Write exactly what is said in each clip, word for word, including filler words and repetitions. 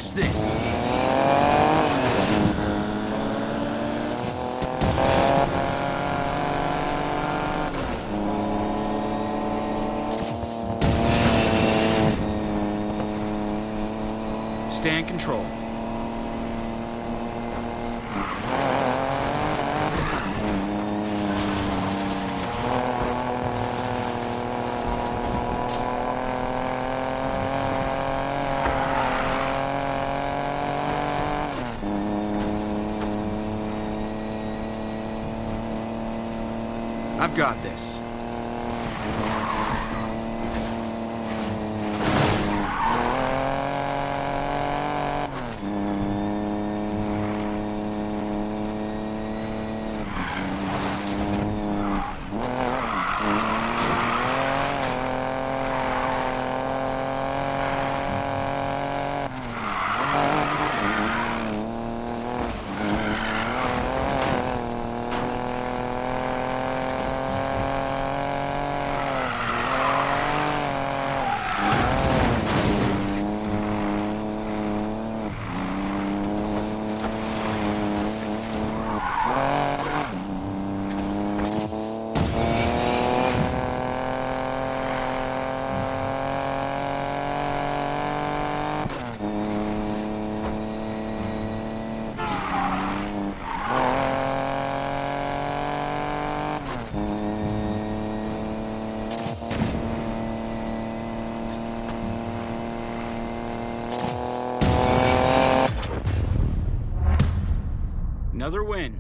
Watch this. Stay in control. I've got this. Another win.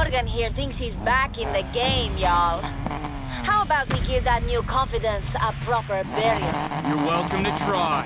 Morgan here thinks he's back in the game, y'all. How about we give that new confidence a proper burial? You're welcome to try.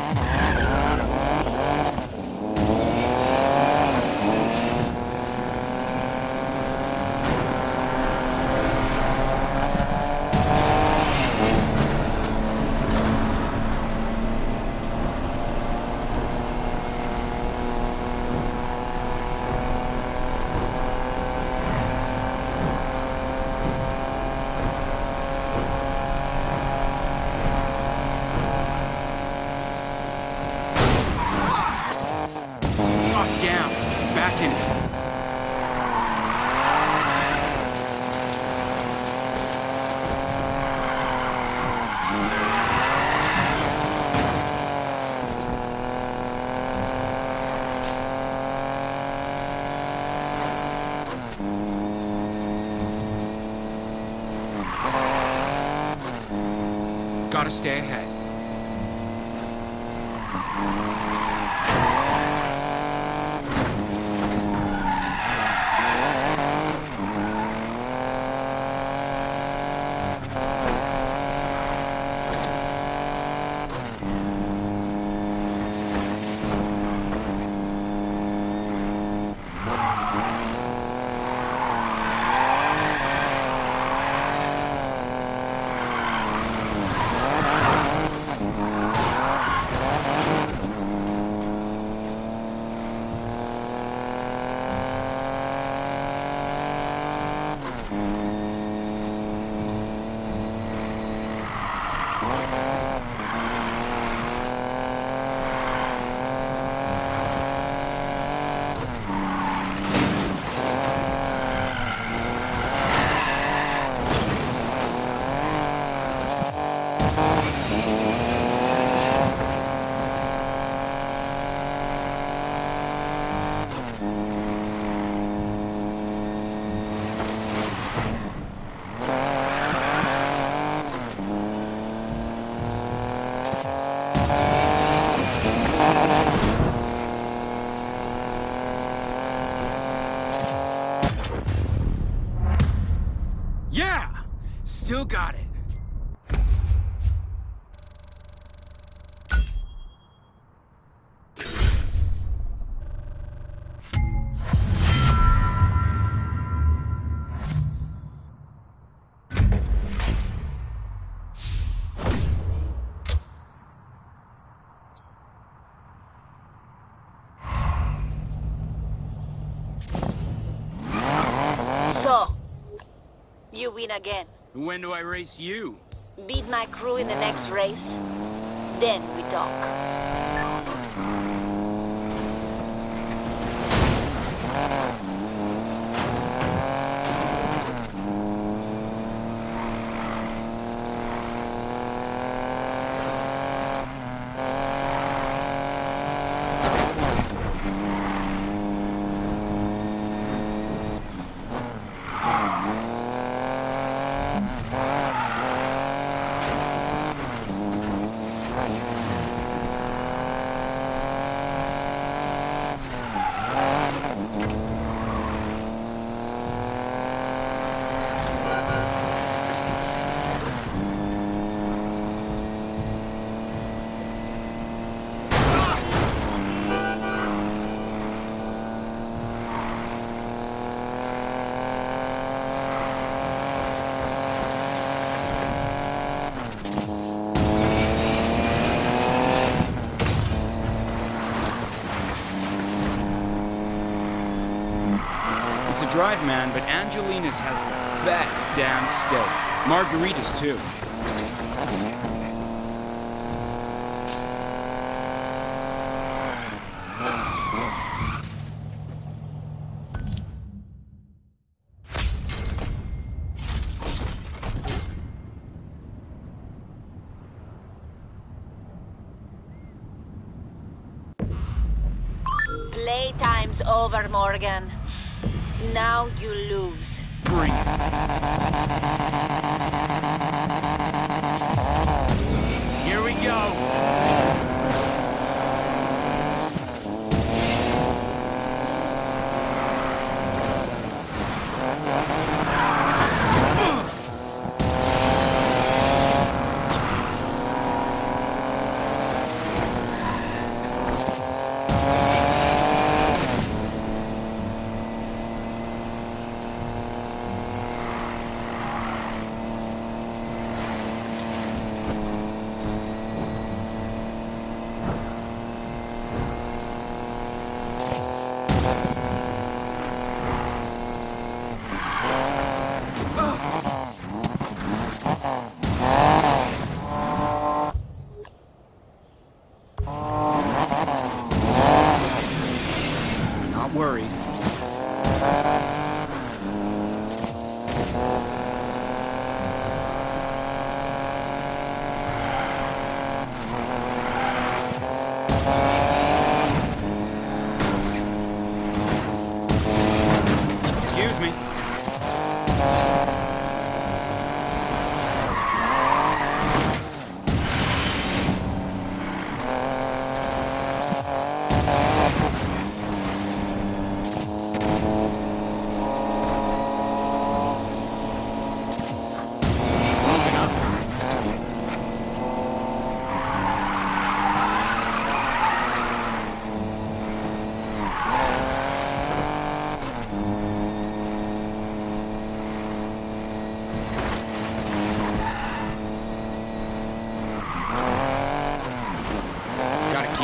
Down. Back in it. Gotta stay ahead. Yeah! Still got it. You win again. When do I race you? Beat my crew in the next race, then we talk. It's a drive, man, but Angelina's has the best damn steak. Margaritas, too. Playtime's over, Morgan. Now you lose. Bring it. Here we go.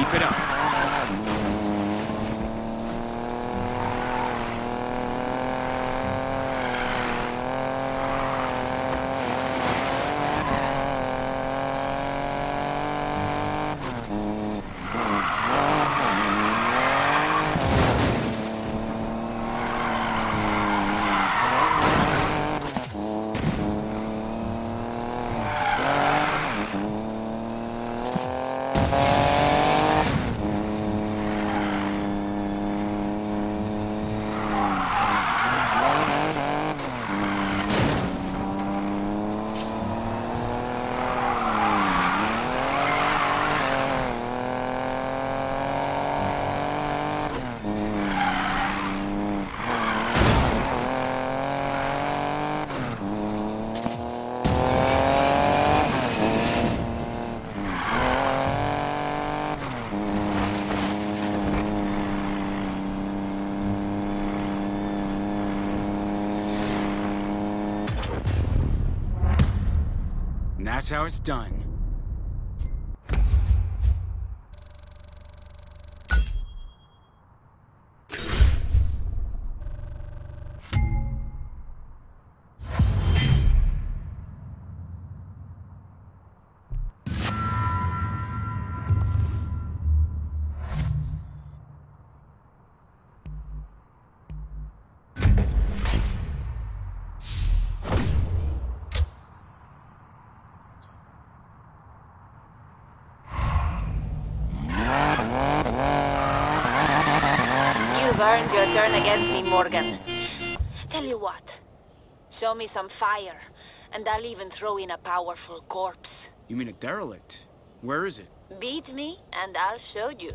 Keep it up. And that's how it's done. Earned your turn against me, Morgan. Tell you what, show me some fire, and I'll even throw in a powerful corpse. You mean a derelict? Where is it? Beat me, and I'll show you.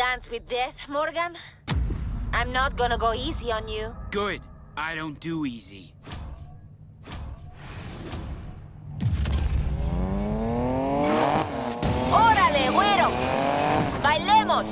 dance with death, Morgan? I'm not gonna go easy on you. Good. I don't do easy. ¡Órale, güero! ¡Bailemos!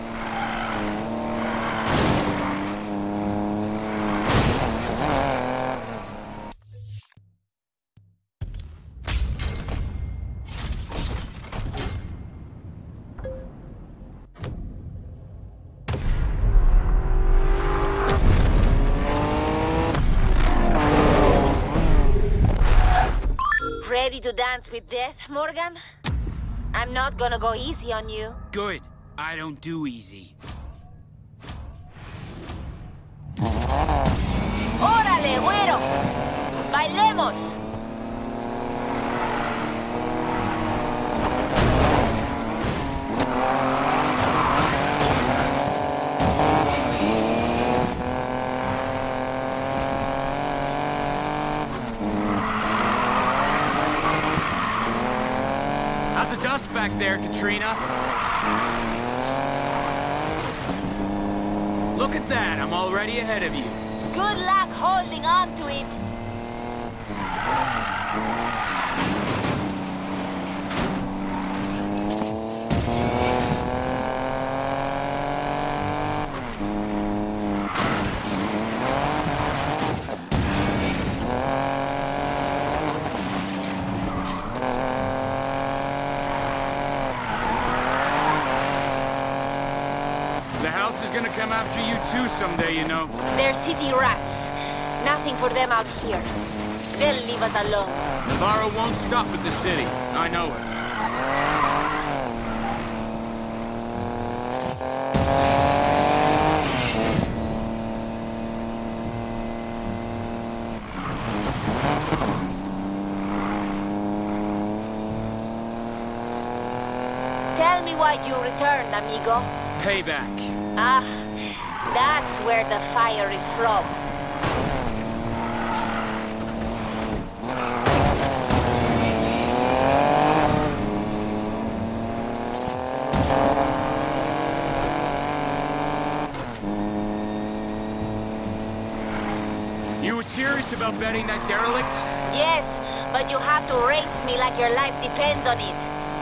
Ready to dance with death, Morgan? I'm not gonna go easy on you. Good. I don't do easy. ¡Órale, güero! ¡Bailemos! How's the dust back there, Katrina? Look at that, I'm already ahead of you. Good luck holding on to it. The house is gonna come after you too someday, you know. They're city rats. Nothing for them out here. They'll leave us alone. Navarro won't stop at the city. I know it. Tell me why you returned, amigo. Payback. Ah, that's where the fire is from. You were serious about betting that derelict? Yes, but you have to race me like your life depends on it.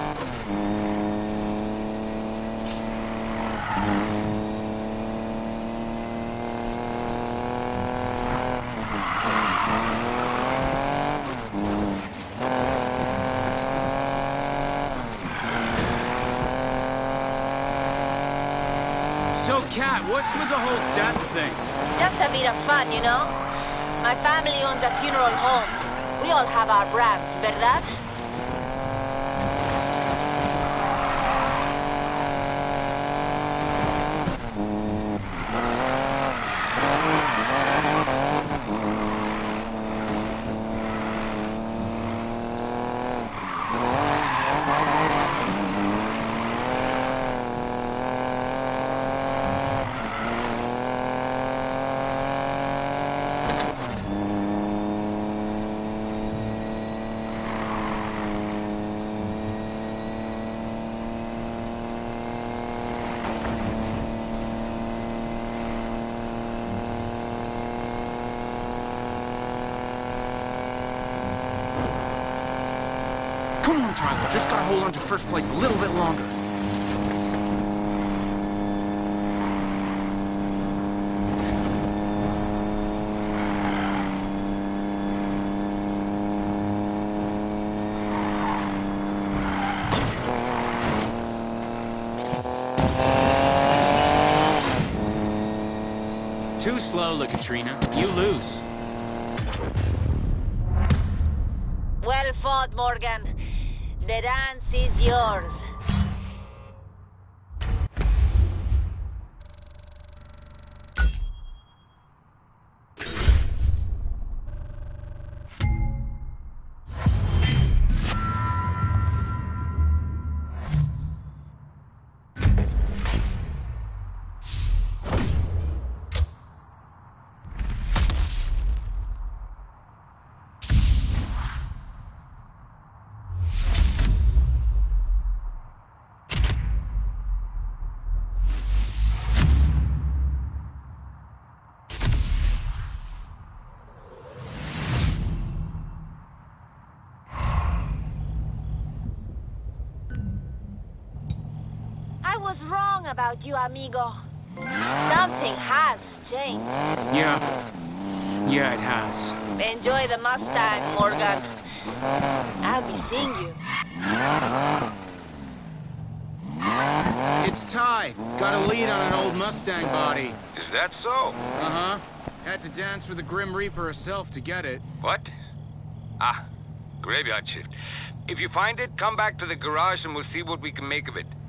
So, Kat, what's with the whole death thing? Just a bit of fun, you know? My family owns a funeral home. We all have our brands, ¿verdad? Come on, Tyler, just gotta hold on to first place a little bit longer. Too slowly, Katrina. You lose. Well fought, Morgan. The dance is yours. wrong about you, amigo. Something has changed. Yeah. Yeah, it has. Enjoy the Mustang, Morgan. I'll be seeing you. It's Ty. Got a lead on an old Mustang body. Is that so? Uh-huh. Had to dance for the Grim Reaper herself to get it. What? Ah, graveyard shift. If you find it, come back to the garage and we'll see what we can make of it.